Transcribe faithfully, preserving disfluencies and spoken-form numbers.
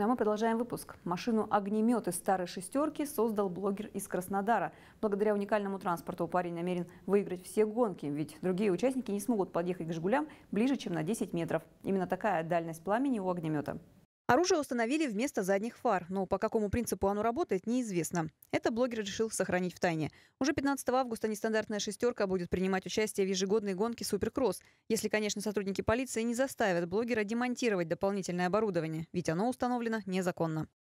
Ну а мы продолжаем выпуск. Машину-огнемет из старой шестерки создал блогер из Краснодара. Благодаря уникальному транспорту парень намерен выиграть все гонки, ведь другие участники не смогут подъехать к «Жигулям» ближе, чем на десять метров. Именно такая дальность пламени у огнемета. Оружие установили вместо задних фар, но по какому принципу оно работает, неизвестно. Это блогер решил сохранить в тайне. Уже пятнадцатого августа нестандартная шестерка будет принимать участие в ежегодной гонке «Суперкросс». Если, конечно, сотрудники полиции не заставят блогера демонтировать дополнительное оборудование, ведь оно установлено незаконно.